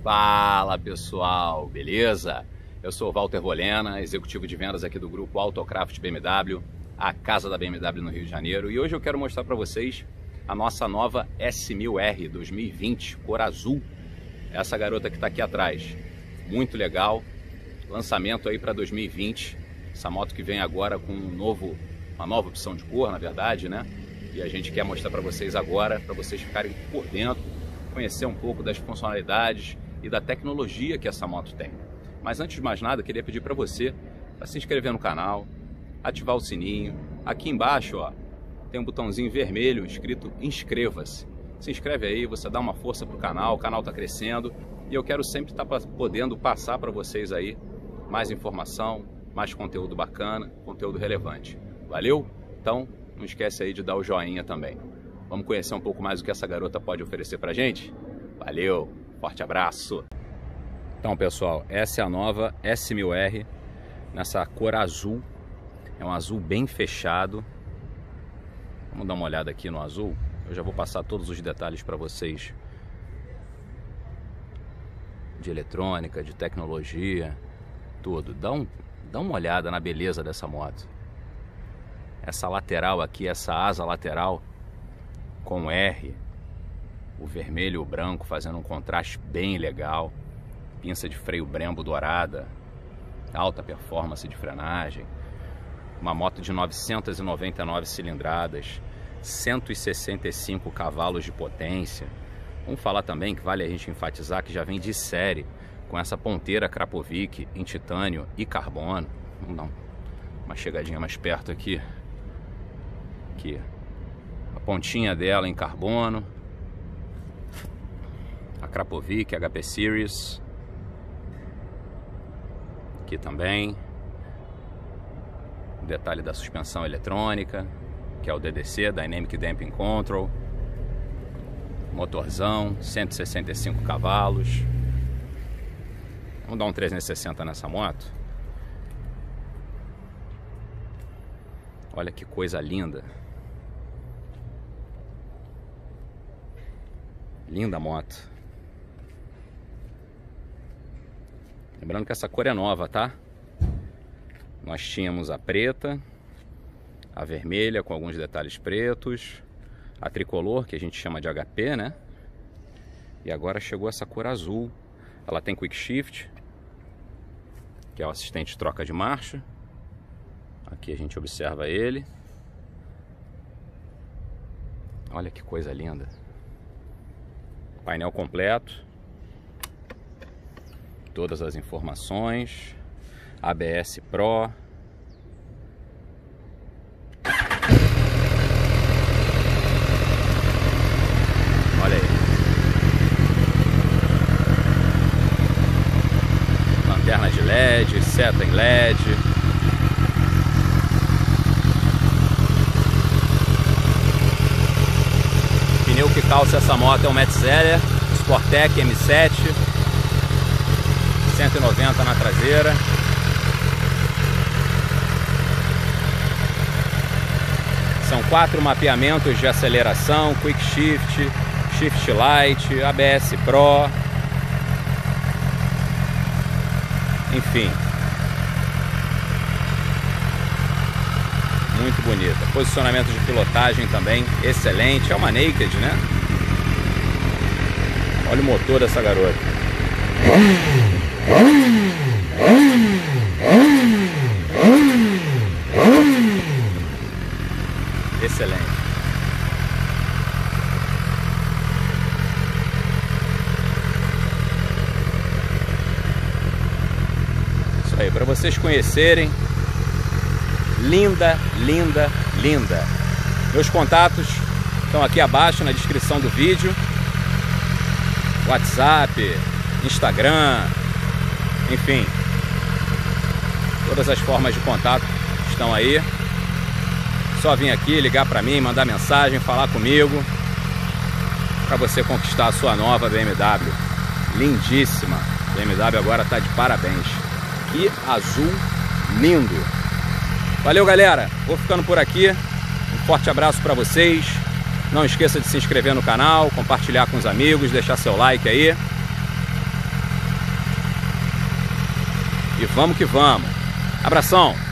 Fala pessoal, beleza? Eu sou o Walter Volena, executivo de vendas aqui do grupo Autocraft BMW, a casa da BMW no Rio de Janeiro, e hoje eu quero mostrar para vocês a nossa nova S1000R 2020, cor azul. Essa garota que está aqui atrás, muito legal, lançamento aí para 2020, essa moto que vem agora com uma nova opção de cor, na verdade, né? E a gente quer mostrar para vocês agora, para vocês ficarem por dentro, conhecer um pouco das funcionalidades e da tecnologia que essa moto tem. Mas antes de mais nada, eu queria pedir para você se inscrever no canal, ativar o sininho. Aqui embaixo, ó, tem um botãozinho vermelho escrito inscreva-se. Se inscreve aí, você dá uma força pro canal, o canal está crescendo e eu quero sempre estar podendo passar para vocês aí mais informação, mais conteúdo bacana, conteúdo relevante. Valeu? Então, não esquece aí de dar o joinha também. Vamos conhecer um pouco mais o que essa garota pode oferecer pra gente? Valeu, forte abraço! Então pessoal, essa é a nova S1000R, nessa cor azul, é um azul bem fechado. Vamos dar uma olhada aqui no azul, eu já vou passar todos os detalhes para vocês. De eletrônica, de tecnologia, tudo. Dá uma olhada na beleza dessa moto. Essa lateral aqui, essa asa lateral com R, o vermelho e o branco fazendo um contraste bem legal, pinça de freio Brembo dourada, alta performance de frenagem, uma moto de 999 cilindradas, 165 cavalos de potência. Vamos falar também que vale a gente enfatizar que já vem de série com essa ponteira Krapovic em titânio e carbono. Vamos dar uma chegadinha mais perto aqui. Aqui. A pontinha dela em carbono, a Krapovic HP Series, aqui também o detalhe da suspensão eletrônica, que é o DDC, Dynamic Damping Control, motorzão, 165 cavalos. Vamos dar um 360 nessa moto. Olha que coisa linda. Linda moto. Lembrando que essa cor é nova, tá? Nós tínhamos a preta, a vermelha com alguns detalhes pretos, a tricolor, que a gente chama de HP, né? E agora chegou essa cor azul. Ela tem Quick Shift, que é o assistente de troca de marcha. Aqui a gente observa ele. Olha que coisa linda. Painel completo, todas as informações, ABS Pro, olha aí, lanterna de LED, seta em LED, pneu que calça essa moto é um Metzeler Sportec M7, 190 na traseira. São 4 mapeamentos de aceleração, Quick Shift, Shift Light, ABS Pro, enfim, muito bonita. Posicionamento de pilotagem também excelente. É uma Naked, né? Olha o motor dessa garota. Excelente. Isso aí, para vocês conhecerem. Linda, linda, linda. Meus contatos estão aqui abaixo na descrição do vídeo. WhatsApp, Instagram, enfim, todas as formas de contato estão aí. Só vir aqui, ligar para mim, mandar mensagem, falar comigo, para você conquistar a sua nova BMW. Lindíssima. A BMW agora está de parabéns. Que azul lindo. Valeu, galera. Vou ficando por aqui. Um forte abraço para vocês. Não esqueça de se inscrever no canal, compartilhar com os amigos, deixar seu like aí. e vamos que vamos. Abração!